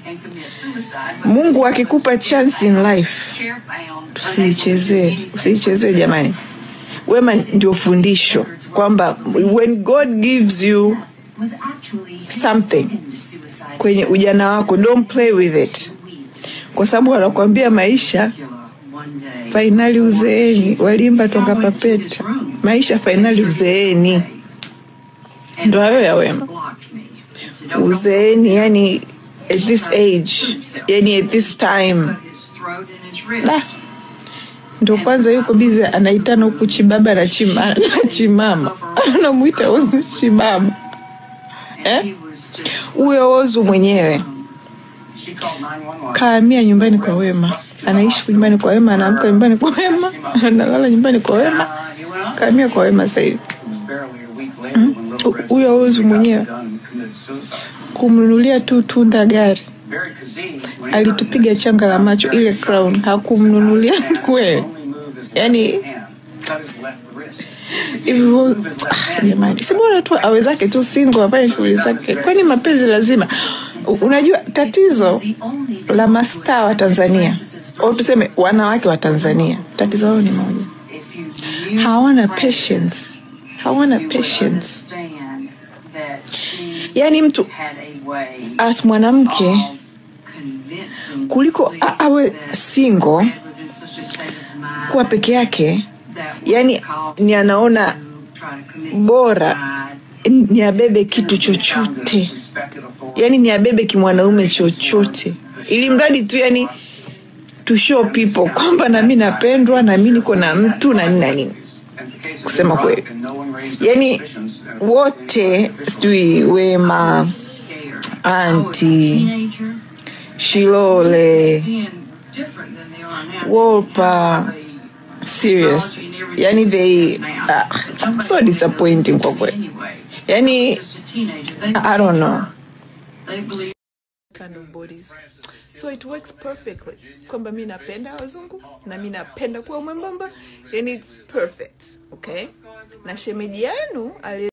Mungu akikupa chance in life, usiichezee jamani. Wema ndio fundisho kwamba when God gives you something kwenye ujana wako, don't play with it. Kwa sababu anakuambia maisha finally uzeeni, walimba toka papeta. Maisha finally uzeeni. Ndio hayo ya Wema. Uzeeni yani at this age, yani at this time. Ndio kwanza yuko busy anaitana huku chibaba na chimama. Anamuita Whozu chibaba. Huyo Whozu mwenyewe kahamia nyumbani kwa Wema. Anaishi nyumbani kwa Wema, anaamka nyumbani kwa Wema, analala nyumbani kwa Wema. Kahamia kwa Wema sasa hivi. Huyo Whozu mwenyewe kumnunulia tu tunda gari. Alitupiga changa la macho ile crown, hakumnunulia kweli. Yani hivyo jamani, si bora tu awezake tu single afanye shughuli zake. Kwani mapenzi lazima? Unajua tatizo la mastaa wa Tanzania, au tuseme wanawake wa Tanzania, tatizo lao ni moja. Hawana patience. Yani mtu as mwanamke kuliko awe single kwa peke yake, yani ni anaona bora ni abebe kitu chochote, yani ni abebe kimwanaume chochote, ili mradi tu yani to show people kwamba na mimi napendwa, na mimi niko na mtu na nini. Kusema kweli, yani wote sijui Wema, Auntie, Shilole, Wolpa, serious. Yani they so disappointing kwa kweli. Yani I don't know. Kind of bodies. So it works perfectly. Kwamba mimi napenda wazungu na mimi napenda kuwa mwembamba, and it's perfect. Okay? Na shemeji yenu